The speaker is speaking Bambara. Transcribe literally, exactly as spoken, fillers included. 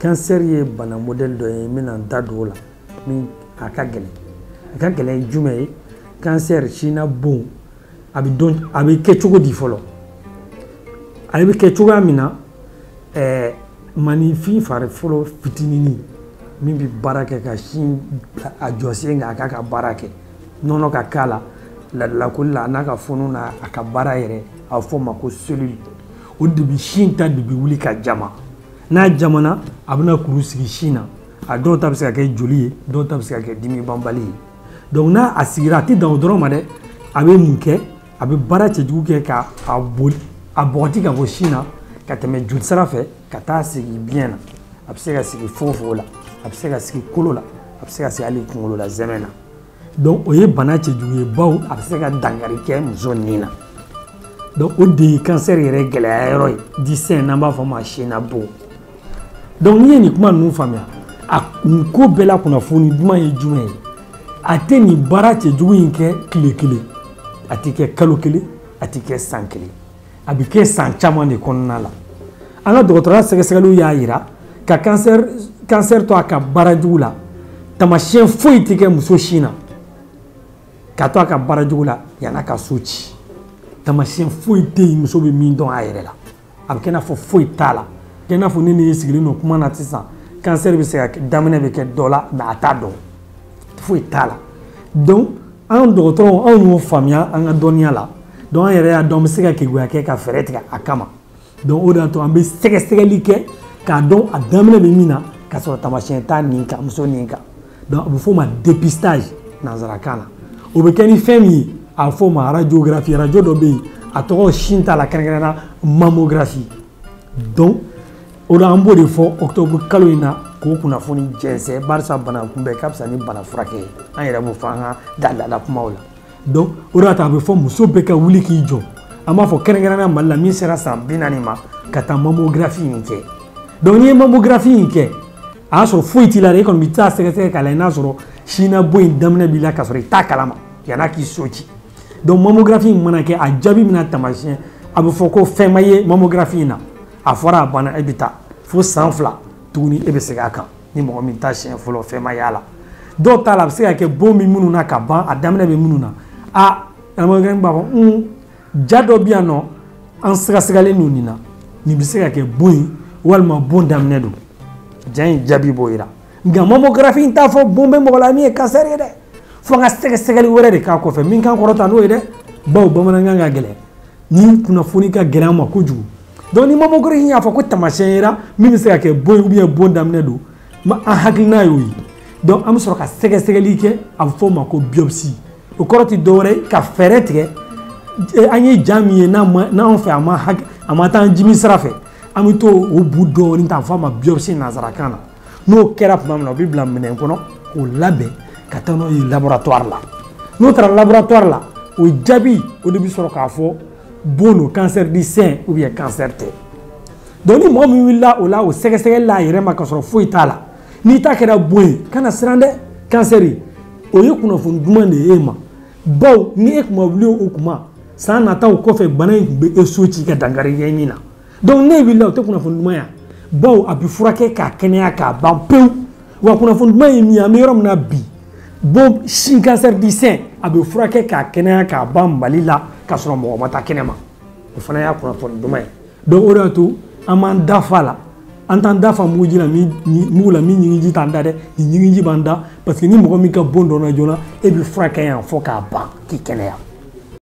cancer ye bana modèle dɔ ye min da don la min a ka gɛlɛn a ka gɛlɛn jumɛn ye cancer sina bon a bɛ dɔn a bɛ kɛ cogo di fɔlɔ a bɛ kɛ cogoya min na ɛɛ manifin fari fɔlɔ fitinini min bɛ baara kɛ ka sin a jɔsen kan a k'a ka baara kɛ nɔnɔ ka k'a la ladalakoli la a n'a ka fɔnɔ na a ka baara yɛrɛ a bɛ fɔ o ma ko cellule o de bɛ sin ta de bɛ wuli ka jama n'a jamana a bɛna kuru sigi sin na a dɔw ta bɛ se ka kɛ joli ye dɔw ta bɛ se ka kɛ dimi banbali ye donc n'a a sigira a tɛ dan o dɔrɔn ma dɛ a bɛ mun kɛ a bɛ baara cɛjugu kɛ ka a boli a bɔgɔti ka bɔ sin na ka tɛmɛ joli sira fɛ ka taa sigi biyɛn na a bɛ se ka sigi fogofogo la a bɛ se ka sigi kolo la a bɛ se ka sigi hali kunkolo la zɛmɛ na donc o ye bana cɛjugu ye bawo a bɛ se ka dankari kɛ muso nin na donc o de ye cancer yɛrɛ gɛlɛya yɔrɔ ye disɛn n'an b'a fɔ o ma sina bon donc n'i ye nin kuma ninnu faamuya a nin ko bɛɛ la kunnafoni duman ye jumɛn ye a tɛ nin baara cɛjugu in kɛ tile kelen a tɛ kɛ kalo kelen a tɛ kɛ san kelen a bɛ kɛ san caman de kɔnɔna la an ka dɔgɔtɔrɔya sɛgɛsɛgɛliw y'a jira ka cancer cancer to a ka baarajugu la tamasiyɛn foyi tɛ kɛ muso sin na ka to a ka baarajugu la yan'a ka so ci tamasiyɛn foyi tɛ yen muso bɛ min dɔn a yɛrɛ la a bɛ kɛ i n'a fɔ foyi t'a la kɛ i n'a fɔ ne ni e sigilen don kuma na sisan cancer bɛ se ka daminɛ bɛ kɛ dɔ la mais a t'a dɔn foyi t'a la donc an dɔgɔtɔrɔw anw y'o faamuya an ka dɔnniya la donc an yɛrɛ y'a dɔn an bɛ se ka keguya kɛ ka fɛɛrɛ tigɛ a kama donc o de y'a to an bɛ sɛgɛsɛgɛli kɛ k'a dɔn a daminɛ bɛ min na ka sɔrɔ tamasiyɛn t'a nin kan muso nin kan donc a bɛ fɔ o ma dépistage nanzarakan na o bɛ kɛ ni fɛn min ye a bɛ fɔ o ma radiographie radio dɔ bɛ yen a tɔgɔ sin t'a la kɛrɛnkɛrɛnnenya mammographie donc o la an b'o de fɔ octobre kalo in na k'o kunnafoni jɛnsɛn barisa bana kunbɛn ka fisa ni bana furakɛ ye an yɛrɛ b'o fɔ an ka dalala kumaw la donc o de y'a to a bɛ fɔ muso bɛɛ ka wuli k'i jɔ an b'a fɔ kɛrɛnkɛrɛnnenya Mali la min sera san bi naani ma ka taa mammographie in kɛ donc n'i ye mammographie in kɛ a y'a sɔrɔ foyi t'i la dɛ e kɔni bɛ taa sɛgɛsɛgɛ k'a lajɛ n'a sɔrɔ sina bon in daminɛ b'i la ka sɔrɔ i t'a kalama yan'a k'i so ci donc mammographie in mana kɛ a jaabi bɛna taamasiyɛn a bɛ fɔ ko fɛn ma ye mammographie in na a fɔra a banna e bɛ taa fo san fila tuguni e bɛ segin a kan ni mɔgɔ min ta siɲɛ fɔlɔ fɛn ma y'a la dɔw ta la a bɛ se ka kɛ bon bɛ minnu na ka ban a daminɛ bɛ minnu na a mammographie b'a fɔ un ja dɔ bɛ yan nɔ an sɛgɛsɛgɛlen don nin na nin bɛ se ka kɛ bon ye walima bon daminɛ don ja in jaabi b'o jira nka mammographie in t'a fɔ bon bɛ mɔgɔ la min ye cancer ye dɛ fo an ka sɛgɛsɛgɛli wɛrɛ de k'a kɔfɛ min kan kɔrɔta n'o ye dɛ bawo bamanankan ka gɛlɛn ni kunnafoni ka gɛlɛn an ma kojugu donc ni mammographie y'a fɔ ko tamasiyɛn yera min bɛ se ka kɛ bon ye ou bien bon daminɛ don an hakilina y'o ye donc an bɛ sɔrɔ ka sɛgɛsɛgɛli kɛ a bɛ fɔ o ma ko biopsie o kɔrɔ tɛ dɔwɛrɛ ye ka fɛɛrɛ tigɛ an ye ja min ye n'anw fɛ a ma haki a ma taa jimi sira fɛ an bɛ to o bu dɔɔni ta a bɛ fɔ a ma biopsie nanzarakan na n'o kɛra tuma min na o bɛ bila minɛn kɔnɔ k'o labɛn ka taa n'o ye laboratoire la n'o taara laboratoire la o jaabi o de bɛ sɔrɔ k'a fɔ bon don cancer du sein ou bien cancer tɛ donc ni mɔgɔ min wulila o la o sɛgɛsɛgɛli la a yɛrɛ ma ka sɔrɔ foyi t'a la n'i ta kɛra bon ye kana siran dɛ cancer ye o ye kunnafoni duman de ye e ma bawo ni e tun ma wuli o kuma san nataw kɔfɛ bana in tun bɛ e so ci ka dankari ɲɛɲini na donc ne wulila o tɛ kunnafoni duman ye bawo a bɛ furakɛ k'a kɛnɛya k'a ban pewu wa kunnafoni duman ye min ye an bɛ yɔrɔ min na bi bon sin cancer du sein a bɛ furakɛ k'a kɛnɛya k'a ban Mali la k'a sɔrɔ mɔgɔ ma taa kɛnɛ ma o fana y'a kunnafoni duman ye donc o de y'a to an b'an da fa la an t'an da fa muguji la min mugu la min ɲigiji t'an da dɛ nin ɲigiji b'an da parce que ni mɔgɔ min ka bon dɔnna joona e bɛ furakɛ yan fo k'a ban k'i kɛnɛya